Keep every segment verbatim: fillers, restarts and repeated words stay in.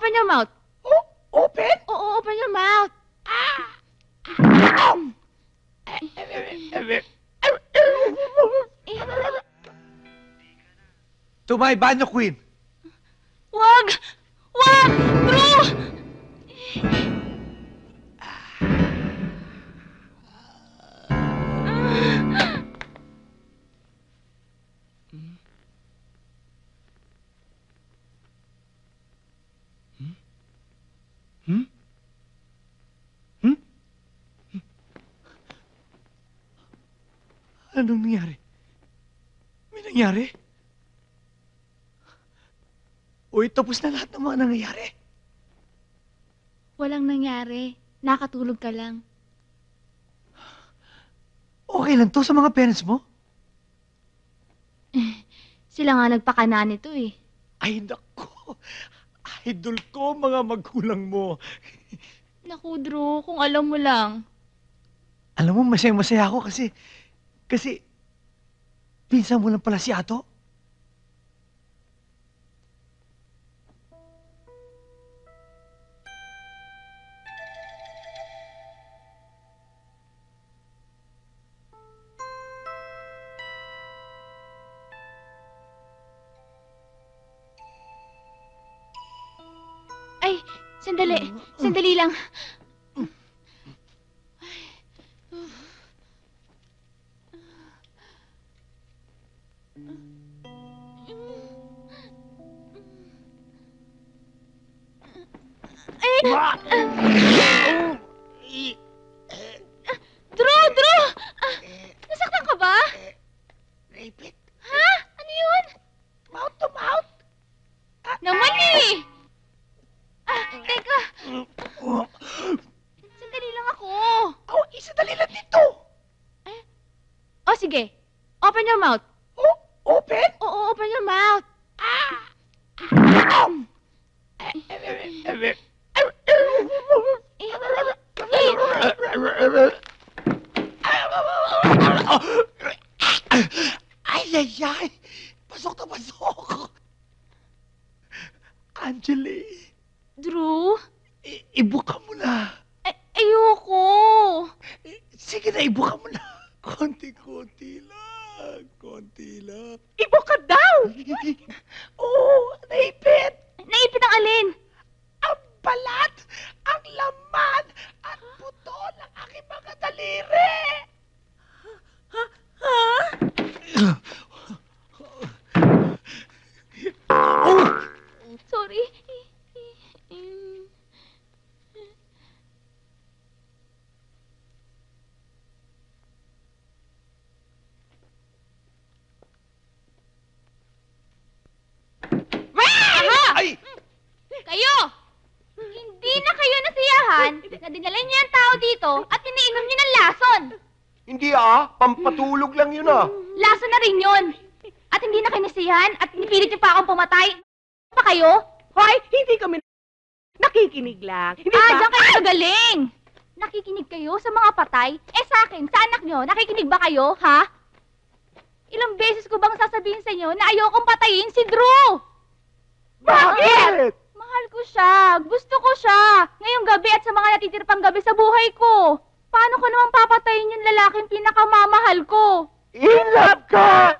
Open your mouth. Oh, open? Oo, open your mouth. Ah! Tumay, banyo, Queen. Wag! Wag! Drew! Hmm? Hmm? Anong nangyari? May nangyari? Uy, tapos na lahat ng mga nangyayari. Walang nangyari. Nakatulog ka lang. Okay lang to sa mga parents mo? Sila nga nagpakana nito eh. Ay, naku. Idol ko, mga magulang mo. Naku, Drew, kung alam mo lang. Alam mo, masaya-masaya ako kasi... Kasi... Pinsan mo lang pala si Ato. Ay, sandali. Sandali lang. Ay! Drew! Drew! Ah, nasaktan ka ba? Rabbit. Ha? Ano yun? Mouth to mouth. Naman eh! Ah, teka. Sandali lang ako. Oh, isa dali lang dito. Eh? Oh, sige. Open your mouth. Oh, open? Oo, open your mouth. Ah! Ay, ay, ay! Pasok na pasok! Angeli, Drew? i- ibuka mo na. Ay, ayoko. I- Sige na, ibuka mo na. Konti-konti lang. Konti lang. Ibuka daw! Oo, naipit! Naipit ang alin? Ang balat, ang laman, at buto ng aking mga daliri! Ha? Ha? Oh! Sorry. Aha! Ay! Kayo! Hindi na kayo nasiyahan na dinala niyo yung tao dito at piniinom niyo ng lason. Hindi ah, pampatulog lang yun ah. Lason na rin yun. At hindi na kayo nasiyahan at pinipilit niyo pa akong pumatay. Ano pa kayo? Hoy, hindi kami nakikinig lang. Hindi Ah, ba? diyan kayo magaling. Nakikinig kayo sa mga patay? Eh sa akin, sa anak nyo, nakikinig ba kayo, ha? Ilang beses ko bang sasabihin sa inyo na ayokong patayin si Drew? Bakit? Mahal ko siya. Gusto ko siya. Ngayong gabi at sa mga natitirpang gabi sa buhay ko. Paano ko naman papatayin yung lalaking pinakamamahal ko? In love ka!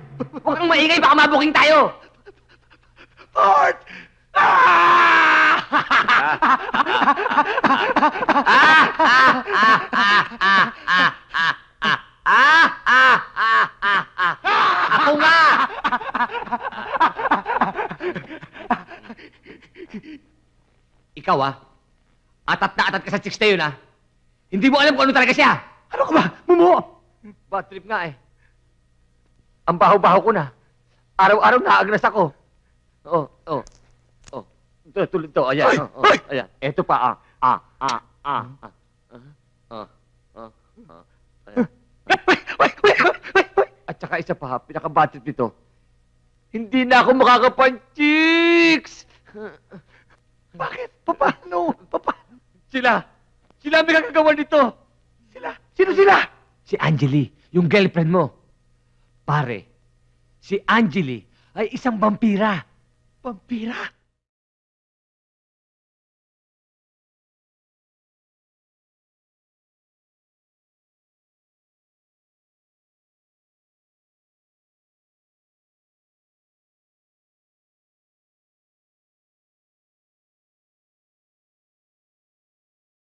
Huwag kang maingay, baka mabuking tayo! Port! Ah! Ako nga! Ikaw ah, atat na atat ka sa chicks na yun ah. Hindi mo alam kung ano talaga siya. Ano ka ba? Mumo! Bad trip nga eh. Ang baho-baho ko na. Araw-araw naagnas ako. Oh, oh, oh. Ito, tulad to. Ayan, Hoy! oh, oh, Hoy! ayan. Ito pa, ah, ah, ah, ah, ah, ah, ah, ah, ayan. At saka isa pa, pinaka-bad trip nito. Hindi na ako makakapan-chicks! Bakit? Paano? Paano? Sila! Sila may kagagawa nito! Sila? Sino sila? Si Angeli, yung girlfriend mo. Pare, si Angeli ay isang vampira. Vampira?